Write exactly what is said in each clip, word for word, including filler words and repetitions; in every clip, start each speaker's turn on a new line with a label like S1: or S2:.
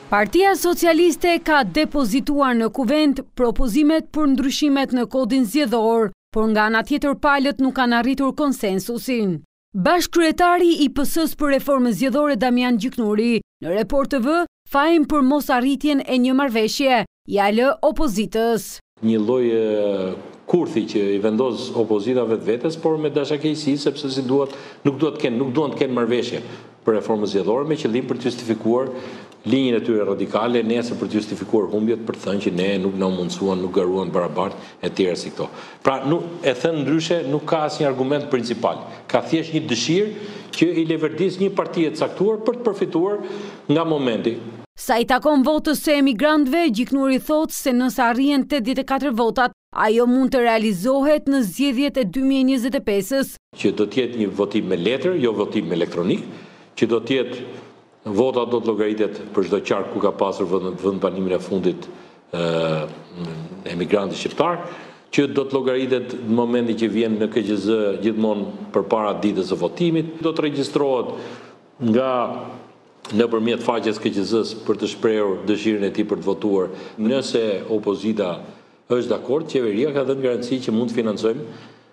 S1: Partia Socialiste ka depozituar në kuvent propozimet për ndryshimet në kodin zgjedhor, por nga ana tjetër palët nuk kanë arritur konsensusin. Bashkëkryetari i P S-s për reformën zgjedhore Damian Gjiknuri në Report T V fajin për mos arritjen e një marrëveshje, ja lë opozitës.
S2: Një lloj kurthi që i vendos opozita vetvetes, por me dashakeqësi sepse si duhet, nuk duhet të kenë, nuk duan të kenë marrëveshje për reformën zgjedhore me qëllim për të justifikuar linjën e tyre radikale, nesër për të justifikuar humbjet, për të thënë që ne nuk na mundsuan, nuk garuan barabart e tjera si këto. Pra, nuk, e thënë ndryshe, nuk ka asnjë argument principal. Ka thjesht një dëshirë që i leverdis një parti e caktuar për të përfituar nga momenti.
S1: Sa i takon votës së emigrantëve, Gjiknuri thotë se nëse arrijnë tetëdhjetë e katër votat, ajo mund të realizohet në zgjedhjet e dy mijë e njëzet e pesës.
S2: Që do të jetë një votim me letër, jo votim elektronik, që do të jetë vota do të llogaritet për çdo qark ku ka pasur vendbanimin e fundit e, emigranti shqiptar, që do të llogaritet në momentin që vjen në K Q Z gjithmonë përpara ditës së votimit, do të regjistrohet nga nëpërmjet faqes K Q Z-s për të shprehur dëshirën e tij për të votuar. Nëse opozita është dakord, qeveria ka dhënë garanci që mund të financojmë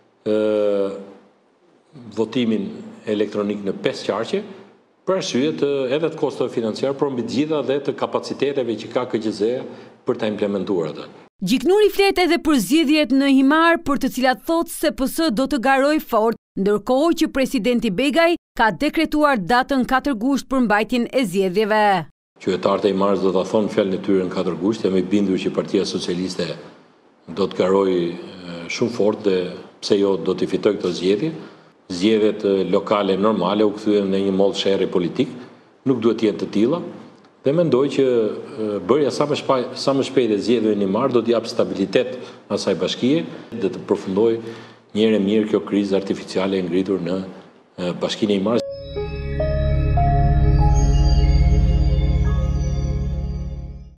S2: ë votimin elektronik në pesë qarqe, për arsye të edhe të kostove financiare, por mbi të gjitha dhe të kapaciteteve që ka K Q Z-ja për ta implementuar atë.
S1: Gjiknuri flet edhe për zgjedhjet në Himar, për të cilat thotë se P S do të garojë fort, ndërkohë që presidenti Begaj ka dekretuar datën katër gusht për mbajtjen e zgjedhjeve.
S2: Qytetarët e Himarës do ta thonë fjalën e tyre në katër gusht, jam i bindur që Partia Socialiste do të garojë shumë fort dhe pse jo do të fitojë këto zgjedhje. Zgjedhjet lokale normale u kthyen në një moll sherri politik, nuk duhet të jenë të tilla, dhe mendoj që bërja sa më shpejt, sa më shpejt e zgjedhjeve në Himar do të jap stabilitet asaj bashkie dhe të përfundojë një herë mirë kjo krizë artificiale e ngritur në Bashkinë e Himarës.